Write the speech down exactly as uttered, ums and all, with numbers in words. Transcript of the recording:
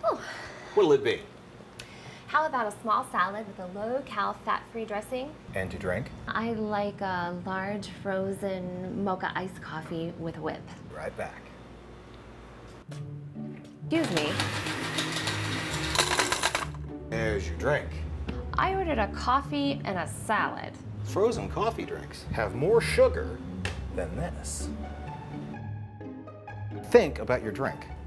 Oh. What'll it be? How about a small salad with a low-cal, fat-free dressing? And to drink? I like a large frozen mocha iced coffee with a whip. Right back. Excuse me. There's your drink. I ordered a coffee and a salad. Frozen coffee drinks have more sugar than this. Think about your drink.